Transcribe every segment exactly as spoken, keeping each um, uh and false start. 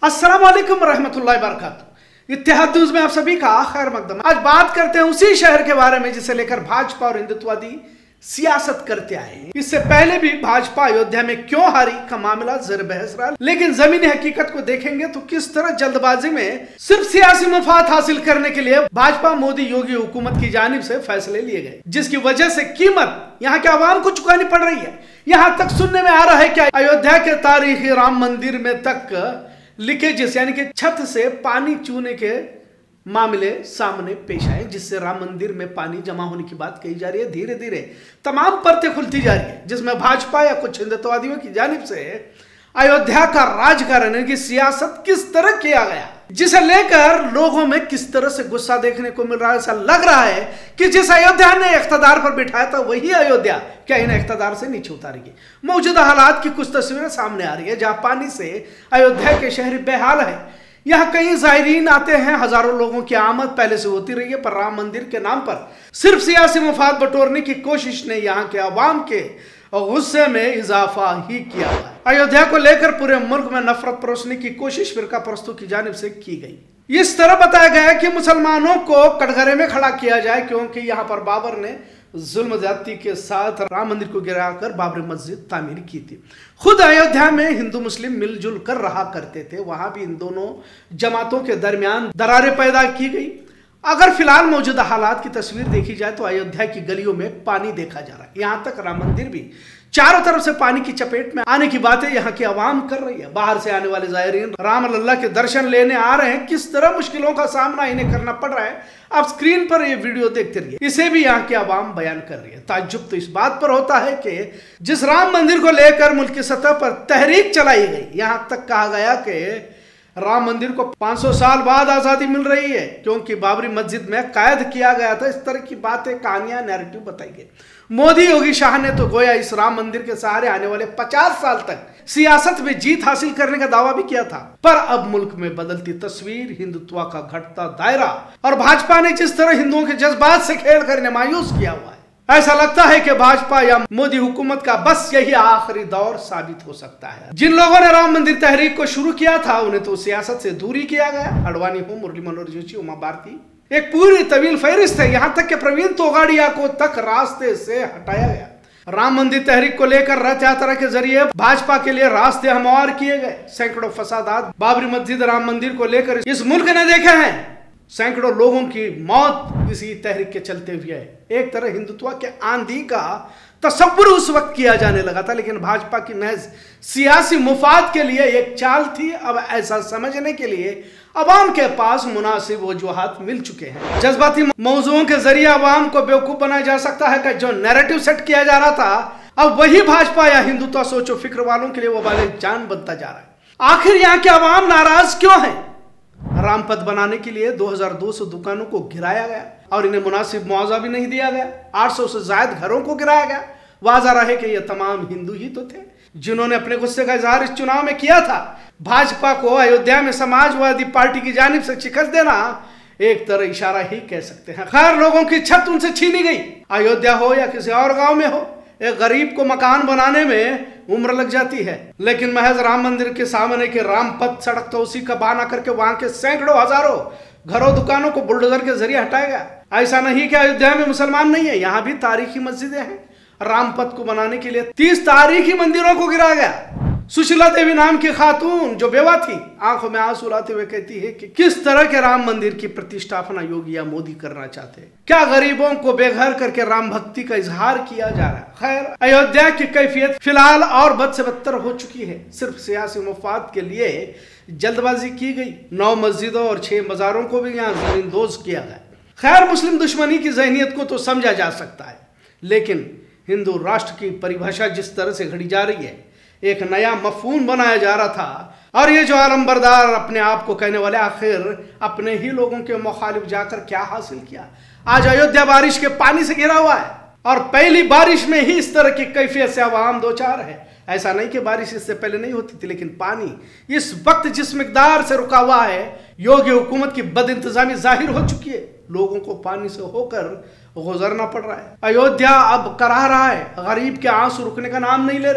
अस्सलाम वालेकुम रहमतुल्लाहि बरकातुहू। इत्तेहाद न्यूज़ में आप सभी का खैर मकदम। आज बात करते हैं उसी शहर के बारे में जिसे लेकर भाजपा और हिंदुत्ववादी सियासत करते आए हैं। इससे पहले भी भाजपा अयोध्या में क्यों हारी का मामला ज़ेर बहस रहा, लेकिन जमीनी हकीकत को देखेंगे तो किस तरह जल्दबाजी में सिर्फ सियासी मुफाद हासिल करने के लिए भाजपा मोदी योगी हुकूमत की जानिब से फैसले लिए गए, जिसकी वजह से कीमत यहाँ के आवाम को चुकानी पड़ रही है। यहाँ तक सुनने में आ रहा है कि अयोध्या के तारीखी राम मंदिर में तक लीकेजेस यानी कि छत से पानी चूने के मामले सामने पेश आए, जिससे राम मंदिर में पानी जमा होने की बात कही जा रही है। धीरे धीरे तमाम परतें खुलती जा रही है, जिसमें भाजपा या कुछ हिंदुत्ववादियों की जानिब से अयोध्या का राजकारण यानी कि सियासत किस तरह किया गया, जिसे लेकर लोगों में किस तरह से गुस्सा देखने को मिल रहा है। ऐसा लग रहा है कि जिस अयोध्या ने इख्तिदार पर बिठाया था वही अयोध्या क्या इन्हें इख्तिदार से नीचे उतारेगी। मौजूदा हालात की कुछ तस्वीरें सामने आ रही है, जहां पानी से अयोध्या के शहर बेहाल है। यहाँ कई ज़ायरीन आते हैं, हजारों लोगों की आमद पहले से होती रही है, पर राम मंदिर के नाम पर सिर्फ सियासी मुफाद बटोरने की कोशिश ने यहाँ के अवाम के गुस्से में इजाफा ही किया है। अयोध्या को लेकर पूरे मुल्क में नफरत परोसने की कोशिश फिरका परस्तों की जानिब से की गई। इस तरह बताया गया कि मुसलमानों को कटघरे में खड़ा किया जाए, क्योंकि यहाँ पर बाबर ने जुल्म ज्यादती के साथ राम मंदिर को गिराकर बाबरी मस्जिद तामीर की थी। खुद अयोध्या में हिंदू मुस्लिम मिलजुल कर रहा करते थे, वहां भी इन दोनों जमातों के दरमियान दरारें पैदा की गई। अगर फिलहाल मौजूदा हालात की तस्वीर देखी जाए तो अयोध्या की गलियों में पानी देखा जा रहा है। यहाँ तक राम मंदिर भी चारों तरफ से पानी की चपेट में आने की बातें यहाँ की आवाम कर रही है। बाहर से आने वाले ज़ायरीन राम लल्ला के दर्शन लेने आ रहे हैं, किस तरह मुश्किलों का सामना इन्हें करना पड़ रहा है आप स्क्रीन पर ये वीडियो देखते रहिए। इसे भी यहाँ की आवाम बयान कर रही है। ताज्जुब तो इस बात पर होता है कि जिस राम मंदिर को लेकर मुल्क की सतह पर तहरीक चलाई गई, यहाँ तक कहा गया कि राम मंदिर को पाँच सौ साल बाद आजादी मिल रही है क्योंकि बाबरी मस्जिद में कैद किया गया था। इस तरह की बातें, कहानियां, नैरेटिव बताई गई। मोदी योगी शाह ने तो गोया इस राम मंदिर के सहारे आने वाले पचास साल तक सियासत में जीत हासिल करने का दावा भी किया था। पर अब मुल्क में बदलती तस्वीर, हिंदुत्व का घटता दायरा और भाजपा ने जिस तरह हिंदुओं के जज्बात से खेल कर इन्हें मायूस किया हुआ है, ऐसा लगता है कि भाजपा या मोदी हुकूमत का बस यही आखिरी दौर साबित हो सकता है। जिन लोगों ने राम मंदिर तहरीक को शुरू किया था उन्हें तो सियासत से दूरी किया गया। अडवाणी हो, मुरली मनोहर जोशी, उमा भारती, एक पूरी तवील फहरिस्त है। यहाँ तक कि प्रवीण तोगाड़िया को तक रास्ते से हटाया गया। राम मंदिर तहरीक को लेकर रथ यात्रा के जरिए भाजपा के लिए रास्ते हमवार किए गए। सैकड़ों फसादात बाबरी मस्जिद राम मंदिर को लेकर इस मुल्क ने देखे हैं। सैकड़ों लोगों की मौत इसी तहरीक के चलते हुए है। एक तरह हिंदुत्व के आंधी का तस्वुर उस वक्त किया जाने लगा था, लेकिन भाजपा की महज सियासी मुफाद के लिए एक चाल थी। अब ऐसा समझने के लिए अवाम के पास मुनासिब वजूहात मिल चुके हैं। जज्बाती मौजुओं के जरिए अवाम को बेवकूफ बनाया जा सकता है कि जो नैरेटिव सेट किया जा रहा था अब वही भाजपा या हिंदुत्व सोचो फिक्र वालों के लिए वो वाले जान बनता जा रहा है। आखिर यहाँ के अवाम नाराज क्यों है? रामपथ बनाने के लिए दो हज़ार दो सौ दुकानों को गिराया गया और इन्हें मुनासिब मुआवजा भी नहीं दिया गया। आठ सौ से ज्यादा घरों को गिराया गया। वाज़ा रहे कि ये तमाम हिंदू ही तो थे जिन्होंने अपने गुस्से का इजहार इस चुनाव में किया था। भाजपा को अयोध्या में समाजवादी पार्टी की जानिब से शिकस्त देना एक तरह इशारा ही कह सकते हैं। खैर, लोगों की छत उनसे छीनी गई। अयोध्या हो या किसी और गांव में हो, एक गरीब को मकान बनाने में उम्र लग जाती है, लेकिन महज राम मंदिर के सामने के रामपथ सड़क तो उसी का बहाना करके वहां के सैकड़ों हजारों घरों दुकानों को बुलडोजर के जरिए हटाया गया। ऐसा नहीं कि अयोध्या में मुसलमान नहीं है, यहाँ भी तारीखी मस्जिदें हैं। रामपथ को बनाने के लिए तीस तारीखी मंदिरों को गिराया गया। सुशीला देवी नाम की खातून जो बेवा थी, आंखों में आंसू लाते हुए कहती है कि किस तरह के राम मंदिर की प्रतिष्ठापना योगी या मोदी करना चाहते हैं। क्या गरीबों को बेघर करके राम भक्ति का इजहार किया जा रहा है? खैर, अयोध्या की कैफियत फिलहाल और बद से बदतर हो चुकी है। सिर्फ सियासी मुफाद के लिए जल्दबाजी की गई। नौ मस्जिदों और छह मज़ारों को भी यहाँ जमींदोज किया गया। खैर, मुस्लिम दुश्मनी की जहनीत को तो समझा जा सकता है, लेकिन हिंदू राष्ट्र की परिभाषा जिस तरह से घड़ी जा रही है, एक नया मफहूम बनाया जा रहा था। और ये जो आलमबरदार अपने आप को कहने वाले आखिर अपने ही लोगों के मुखालिफ जाकर क्या हासिल किया। आज अयोध्या बारिश के पानी से घिरा हुआ है और पहली बारिश में ही इस तरह की कैफियत से आवाम दो चार है। ऐसा नहीं कि बारिश इससे पहले नहीं होती थी, लेकिन पानी इस वक्त जिस मिकदार से रुका हुआ है, योगी हुकूमत की बदइंतजामी जाहिर हो चुकी है। लोगों को पानी से होकर गुजरना पड़ रहा है। अयोध्या अब कराह रहा है। गरीब के आंसू रुकने का नाम नहीं ले रहे।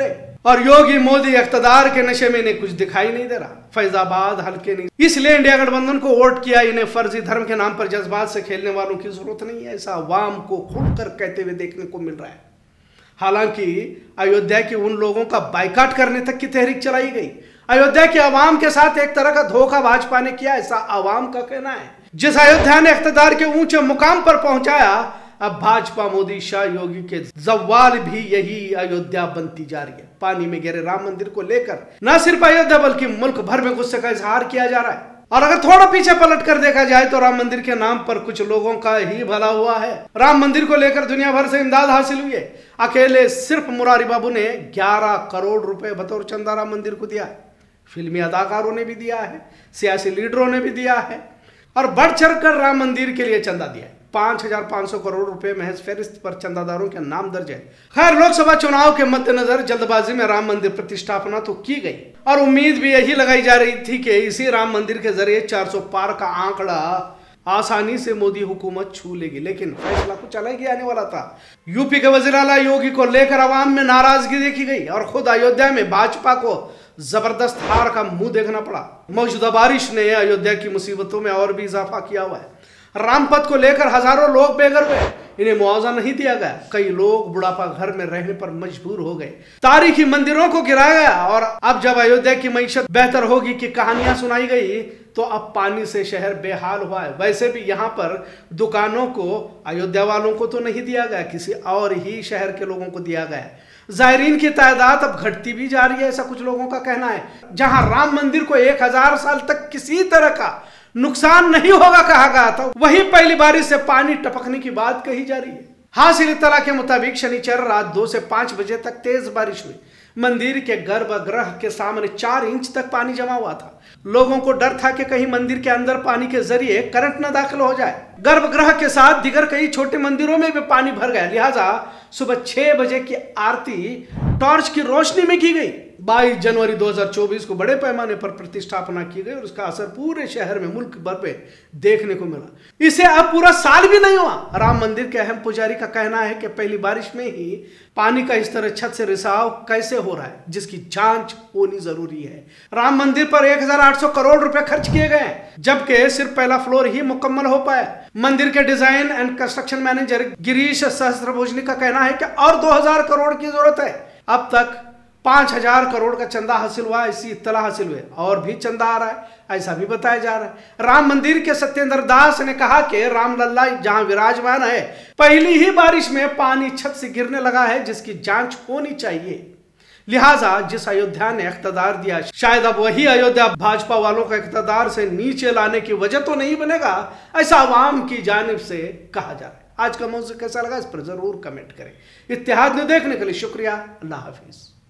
और योगी मोदी इख्तदार के नशे में इन्हें कुछ दिखाई नहीं दे रहा। फैजाबाद हल्के नहीं, इसलिए इंडिया गठबंधन को वोट किया। इन्हें फर्जी धर्म के नाम पर जज्बात से खेलने वालों की जरूरत नहीं है, ऐसा अवाम को खुलकर कहते हुए देखने को मिल रहा है। हालांकि अयोध्या के उन लोगों का बाइकाट करने तक की तहरीक चलाई गई। अयोध्या के अवाम के साथ एक तरह का धोखा भाजपा ने किया, ऐसा अवाम का कहना है। जिस अयोध्या ने इख्तिदार के ऊंचे मुकाम पर पहुंचाया, अब भाजपा मोदी शाह योगी के जवाल भी यही अयोध्या बनती जा रही है। पानी में गिरे राम मंदिर को लेकर न सिर्फ अयोध्या बल्कि मुल्क भर में गुस्से का इजहार किया जा रहा है। और अगर थोड़ा पीछे पलट कर देखा जाए तो राम मंदिर के नाम पर कुछ लोगों का ही भला हुआ है। राम मंदिर को लेकर दुनिया भर से इमदाद हासिल हुई है। अकेले सिर्फ मुरारी बाबू ने ग्यारह करोड़ रुपए बतौर चंदा राम मंदिर को दिया है। फिल्मी अदाकारों ने भी दिया है, सियासी लीडरों ने भी दिया है और बढ़ चढ़ कर राम मंदिर के लिए चंदा दिया है। पांच हजार पांच सौ करोड़ रुपए महज फेरिस्त पर चंदादारों के नाम दर्ज है। खैर, लोकसभा चुनाव के मद्देनजर जल्दबाजी में राम मंदिर प्रतिष्ठापना तो की गई और उम्मीद भी यही लगाई जा रही थी कि इसी राम मंदिर के जरिए चार सौ पार का आंकड़ा आसानी से मोदी हुकूमत छू लेगी। लेकिन फैसला कुछ अलग ही आने वाला था। यूपी के वजीर आला योगी को लेकर अवाम में नाराजगी देखी गई और खुद अयोध्या में भाजपा को जबरदस्त हार का मुंह देखना पड़ा। मौजूदा बारिश ने अयोध्या की मुसीबतों में और भी इजाफा किया हुआ है। रामपथ को लेकर हजारों लोग बेघर हुए, इन्हें मुआवजा नहीं दिया गया। कई लोग बुढ़ापा घर में रहने पर मजबूर हो गए। तारीखी मंदिरों को गिराया गया और अब जब अयोध्या की मईशत बेहतर होगी की कहानियां सुनाई गई तो अब पानी से शहर बेहाल हुआ है। वैसे भी यहाँ पर दुकानों को अयोध्या वालों को तो नहीं दिया गया, किसी और ही शहर के लोगों को दिया गया। जायरीन की तादाद अब घटती भी जा रही है, ऐसा कुछ लोगों का कहना है। जहां राम मंदिर को एक हजार साल तक किसी तरह का नुकसान नहीं होगा कहा गया था, वहीं पहली बारिश से पानी टपकने की बात कही जा रही है। हासिल इत्तला के मुताबिक शनिचर रात दो से पांच बजे तक तेज बारिश हुई। मंदिर के गर्भगृह के सामने चार इंच तक पानी जमा हुआ था। लोगों को डर था कि कहीं मंदिर के अंदर पानी के जरिए करंट न दाखिल हो जाए। गर्भगृह के साथ दिगर कई छोटे मंदिरों में भी पानी भर गया, लिहाजा सुबह छह बजे की आरती टॉर्च की रोशनी में की गई। बाईस जनवरी दो हज़ार चौबीस को बड़े पैमाने पर प्रतिष्ठापना की गई और उसका असर पूरे शहर में, मुल्क भर पे देखने को मिला। इसे अब पूरा साल भी नहीं हुआ। राम मंदिर के अहम पुजारी का कहना है कि पहली बारिश में ही पानी का इस तरह छत से रिसाव कैसे हो रहा है, जिसकी जांच होनी जरूरी है। राम मंदिर पर एक हजार आठ सौ करोड़ रुपए खर्च किए गए, जबकि सिर्फ पहला फ्लोर ही मुकम्मल हो पाया। मंदिर के design and construction manager Girish Sahastrabhujani का कहना है कि और दो हजार करोड़ की जरूरत है। अब तक पांच हजार करोड़ का चंदा हासिल हुआ, ऐसी इत्तला हासिल हुई और भी चंदा आ रहा है, ऐसा भी बताया जा रहा है। राम मंदिर के सत्येंद्र दास ने कहा कि रामलल्ला जहां विराजमान है, पहली ही बारिश में पानी छत से गिरने लगा है, जिसकी जांच होनी चाहिए। लिहाजा जिस अयोध्या ने इख्तिदार दिया, शायद अब वही अयोध्या भाजपा वालों का इख्तिदार से नीचे लाने की वजह तो नहीं बनेगा, ऐसा अवाम की जानिब से कहा जा रहा है। आज का मौजू कैसा लगा इस पर जरूर कमेंट करें। इत्तेहाद न्यूज़ देखने के लिए शुक्रिया। अल्लाह हाफिज।